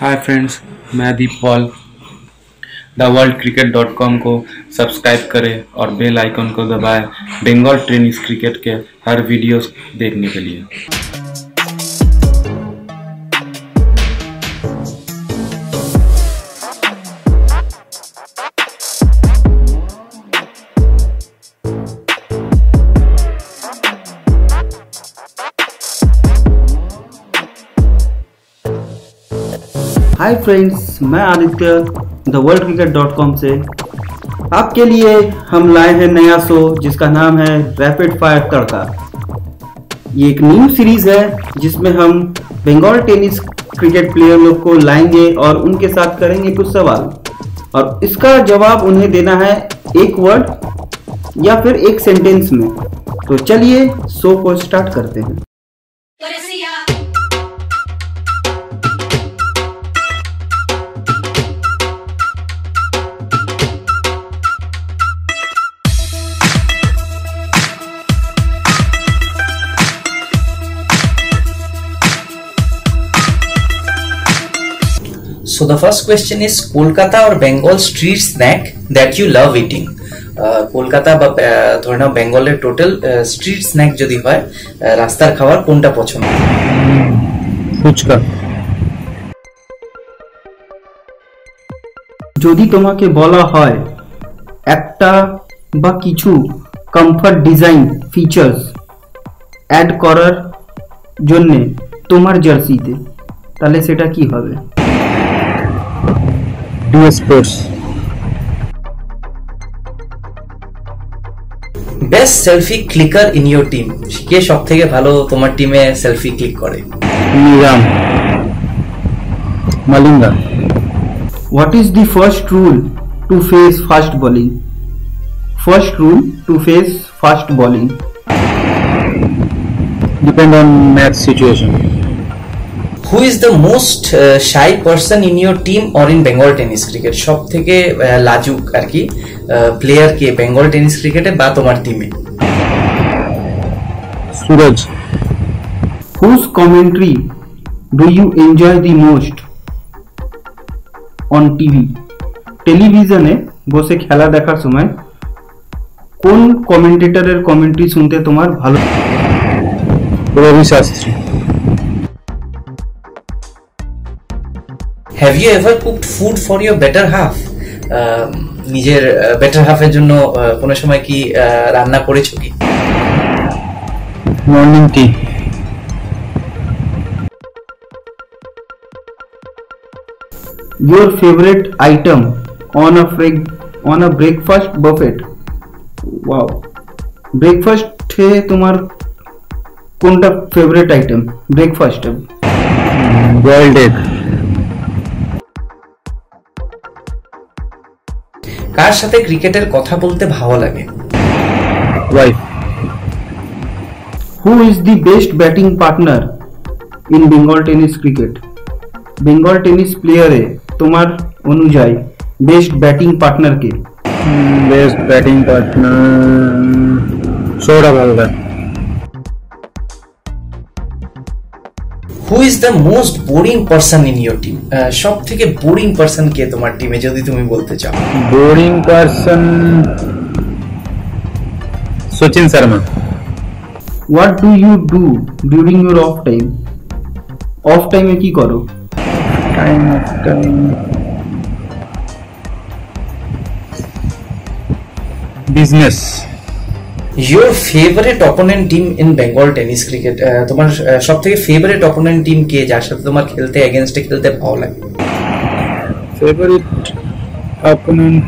हाय friends, मैं Deep Paul. The world cricket .com को subscribe करें और बेल आइकन को दबाएं बंगाल टेनिस क्रिकेट के हर वीडियोस देखने के लिए। हाय फ्रेंड्स, मैं Aditya the world cricket .com से आपके लिए हम लाए हैं नया शो जिसका नाम है रैपिड फायर तड़का। ये एक न्यू सीरीज है जिसमें हम बंगाल टेनिस क्रिकेट प्लेयर लोग को लाएंगे और उनके साथ करेंगे कुछ सवाल और इसका जवाब उन्हें देना है एक वर्ड या फिर एक सेंटेंस में। तो चलिए शो को स्टार्ट करते हैं। So the first question is Kolkata or Bengal street snack that you love eating. Kolkata বা ধরে নাও বেঙ্গলের টোটাল স্ট্রিট স্ন্যাক যদি হয় রাস্তার খাবার কোনটা পছন্দ? ফুচকা। যদি তোমাকে বলা হয় একটা বা কিছু কমফর্ট ডিজাইন ফিচার্স অ্যাড করার জন্য তোমার জার্সিতে, তাহলে সেটা কি হবে? Sports. Best selfie clicker in your team, কে সব থেকে ভালো তোমার টিমে সেলফি ক্লিক করে? Niram Malinga. What is the first rule to face fast bowling? First rule to face fast bowling depend on match situation. Who is the most shy person in your team or in Bengal tennis cricket? সব থেকে লাজুক আর কি player কে Bengal tennis ক্রিকেটে বা তোমার টিমে? Suraj. Whose commentary do you enjoy the most on TV? টেলিভিশনে বসে খেলা দেখার সময় কোন কমেন্টেটরের কমেন্ট্রি শুনতে তোমার ভালো? Ravi Shastri. Have you ever cooked food for your better half? নিজের বেটার হাফের জন্য কোনো সময় কি রান্না করেছো কি? Morning tea. Your favorite item on a breakfast buffet? Wow, ব্রেকফাস্টে তোমার কোনটা ফেভারিট আইটেম ব্রেকফাস্টে? Boiled egg. কার সাথে ক্রিকেটের কথা বলতে ভালো লাগে? Wife. Who is the best batting partner in Bengal tennis cricket? Bengal tennis প্লেয়ারে তোমার অনুযায়ী বেস্ট ব্যাটিং পার্টনার কে? Best batting partner Sourav Haldar. Who is the most boring person in your team? সব থেকে বোরিং পারসন কে তোমার টিমে যদি তুমি বলতে চাও? Boring person Sachin Sharma. What do you do during your off time? Off টাইমে কি করো? Business. Your favorite opponent team in Bengal tennis cricket? তোমার সব থেকে ফেভারিট অপোনেন্ট টিম কে যার সাথে তোমার খেলতে এগেইনস্টে খেলতে ভালো লাগে? Favourite opponent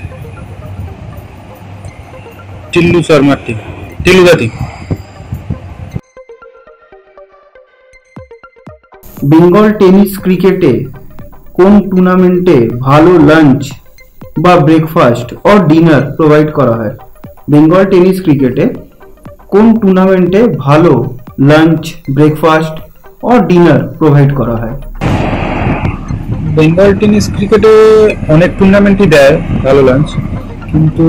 Tillu Sharma team, Tillu Dati. Bengal tennis ক্রিকেটে কোন টুর্নামেন্টে ভালো লাঞ্চ বা ব্রেকফাস্ট ও ডিনার প্রোভাইড করা হয়? বেঙ্গল টেনিস ক্রিকেটে কোন টুর্নামেন্টে ভালো লাঞ্চ ব্রেকফাস্ট ও ডিনার প্রোভাইড করা হয়? বেঙ্গল টেনিস ক্রিকেটে অনেক টুর্নামেন্টই দেয় ভালো লাঞ্চ, কিন্তু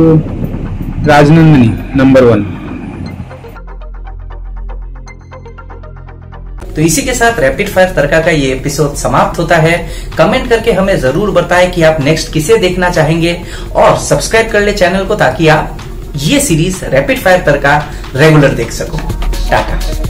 রাজনন্দিনী নাম্বার 1। तो इसी के साथ रैपिड फायर तड़का का ये एपिसोड समाप्त होता है। कमेंट करके हमें जरूर बताएं कि आप नेक्स्ट किसे देखना चाहेंगे और सब्सक्राइब कर ले चैनल को ताकि आप ये series rapid fire tadka regular देख सको। टाटा।